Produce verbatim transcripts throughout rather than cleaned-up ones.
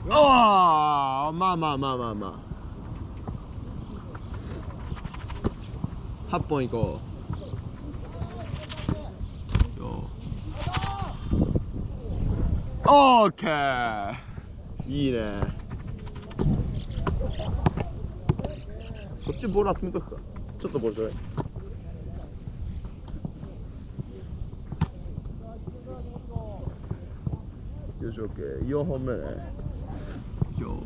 ああ、まあまあまあまあまあ。はっぽんいこう。よオーケー。いいね。こっちボール集めとくか。ちょっとボールちょうだい。よし、オッケー。よんほんめね。よ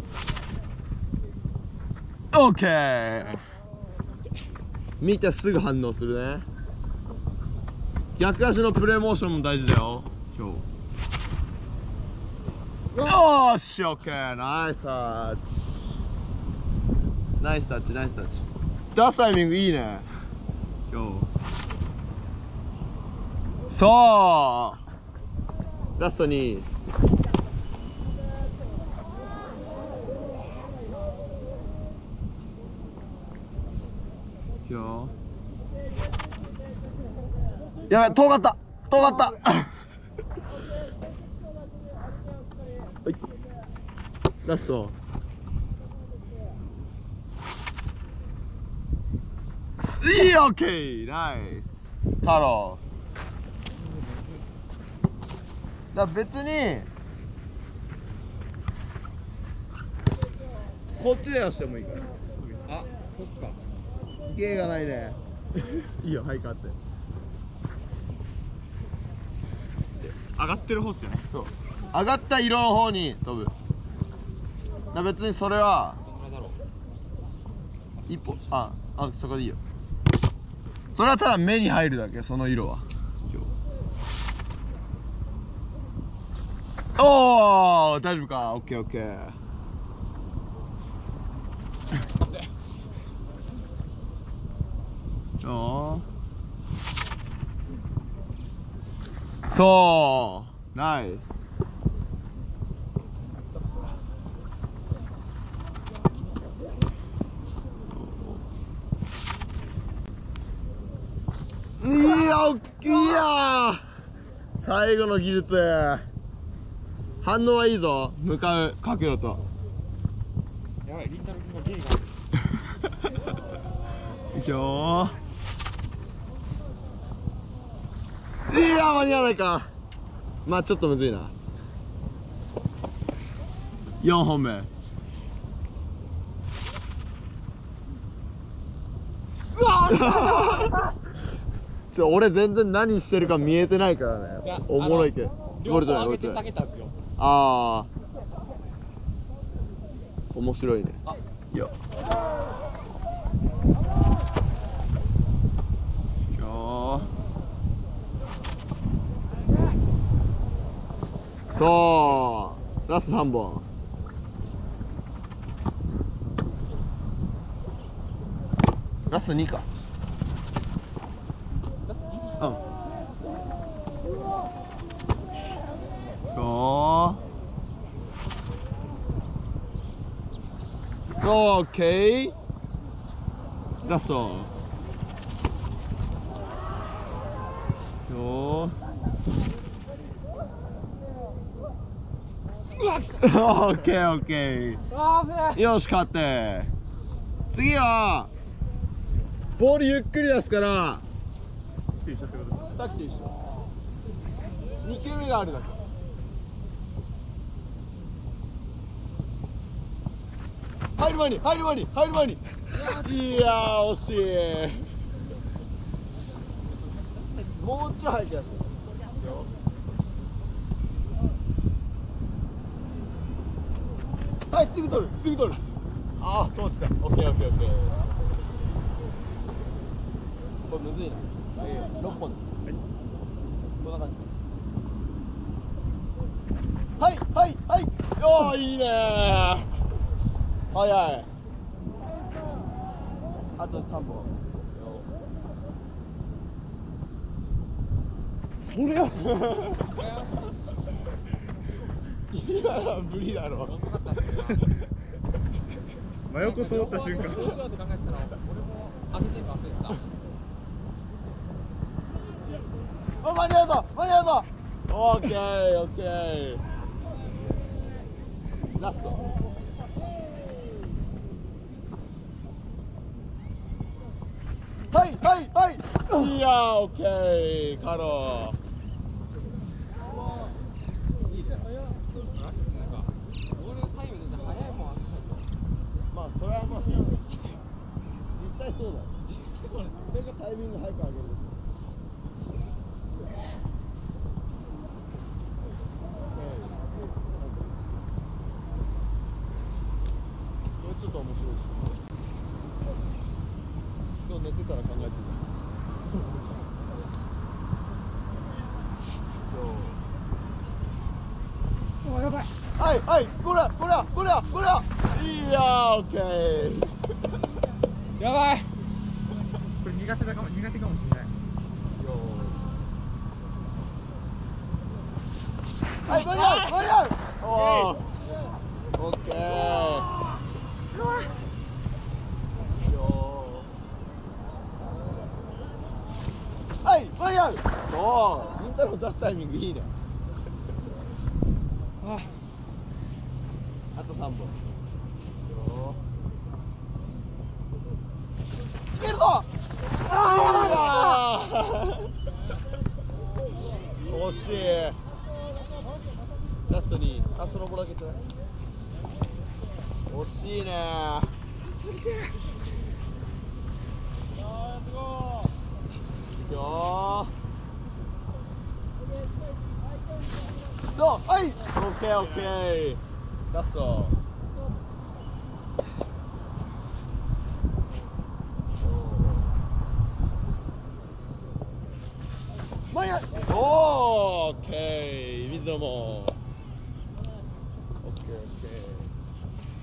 オッケー。見てすぐ反応するね。逆足のプレーモーションも大事だよ。今日。よーし、オッケー。ナイスタッチ。ナイスタッチ、ナイスタッチ。出すタイミングいいね。今日。そう。ラストに。よ。やばい、遠かった。遠かった。はい。ラスト。いい、オッケー。ナイス。太郎。だから別にこっちで出してもいいから。あ、そっか。芸がないね。いいよ、はいかって上がってる方っすよね。そう、上がった色の方に飛ぶ。だ別にそれは一歩、ああ、そこでいいよ。それはただ目に入るだけ、その色は。おお、大丈夫か。オッケーオッケー。おー、そうナイス。いや、おっきいや。最後の技術。反応はいいぞ。向かう角度と。やばい、りんたろ君がゲイが。いくよー。いや、間に合わないか。まあちょっとむずいな。よんほんめ。うわちょ、俺全然何してるか見えてないからね。おもろいけど。両方上げて下げたんですよ。ああ、面白いね。あ、いや。そう、ラストさんぼん。ラストにか。うん。そう。オッケー。ラスト。よー。オッケーオッケー。よし、勝って。次はボールゆっくり出すから、さっきと一緒。に球目があるだけ。入る前に入る前に入る前に。いやー、惜しい。もうちょい入り出して。はい、すぐ取る、すぐ取る。ああ、通した。オッケーオッケーオッケー。これむずいな。ええ、ろっぽん。はい。こんな感じ。はいはいはい。おー、いいねー。早い。あとさんぼん。それや。いや、無理だろ。真横通った瞬間。あ、間に合うぞ、間に合うぞ。オッケー、オッケー。 ラスト。はいはいはい。いやー、オッケー、カロー。まあそれはまあ実際そうだ。実際そうです。それがタイミング早く上げる。これちょっと面白いです。今日寝てたら考えてた。おやばい。はいはい、これこれこれこれ。いやー、オッケー。 やばい。これ苦手だかも、苦手かもしれない。 はい、間に合う間に合う。おー、オッケー。はい、間に合う。おー、りんたろー出すタイミングいいね。あとさんぼん。いけるぞ。あー惜しい。ラストにあそのボだけちょうだい。惜しいねー。いくよー。どう？はい。オッケーオッケー。ラスト。間に合う。オーケー。水野も。オッケーオッケー。